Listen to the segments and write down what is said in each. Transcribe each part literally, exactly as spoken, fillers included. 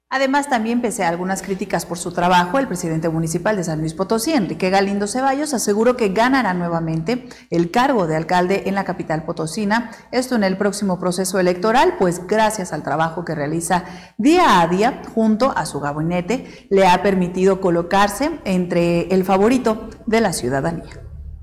Además, también pese a algunas críticas por su trabajo, el presidente municipal de San Luis Potosí, Enrique Galindo Ceballos, aseguró que ganará nuevamente el cargo de alcalde en la capital potosina, esto en el próximo proceso electoral, pues gracias al trabajo que realiza día a día junto a su gabinete, le ha permitido colocarse entre el favorito de la ciudadanía.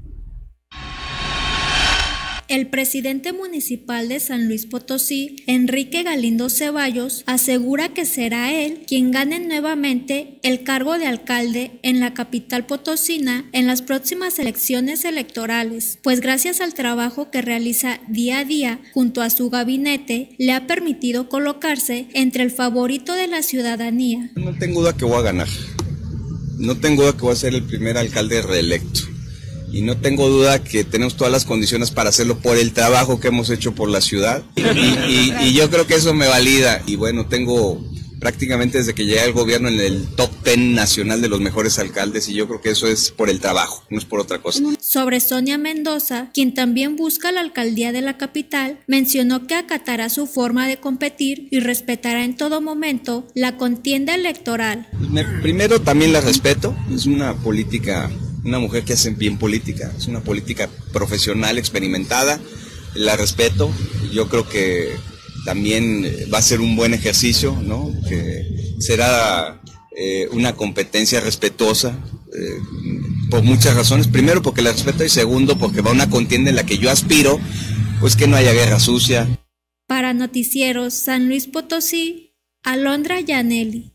El presidente municipal de San Luis Potosí, Enrique Galindo Ceballos, asegura que será él quien gane nuevamente el cargo de alcalde en la capital potosina en las próximas elecciones electorales, pues gracias al trabajo que realiza día a día junto a su gabinete, le ha permitido colocarse entre el favorito de la ciudadanía. No tengo duda que voy a ganar, no tengo duda que voy a ser el primer alcalde reelecto. Y no tengo duda que tenemos todas las condiciones para hacerlo por el trabajo que hemos hecho por la ciudad. Y, y, y yo creo que eso me valida. Y bueno, tengo prácticamente desde que llegué al gobierno en el top diez nacional de los mejores alcaldes. Y yo creo que eso es por el trabajo, no es por otra cosa. Sobre Sonia Mendoza, quien también busca la alcaldía de la capital, mencionó que acatará su forma de competir y respetará en todo momento la contienda electoral. Primero también la respeto, es una política... Una mujer que hace bien política, es una política profesional, experimentada, la respeto, yo creo que también va a ser un buen ejercicio, ¿no? Que será eh, una competencia respetuosa, eh, por muchas razones, primero porque la respeto y segundo porque va a una contienda en la que yo aspiro, pues que no haya guerra sucia. Para Noticieros San Luis Potosí, Alondra Yaneli.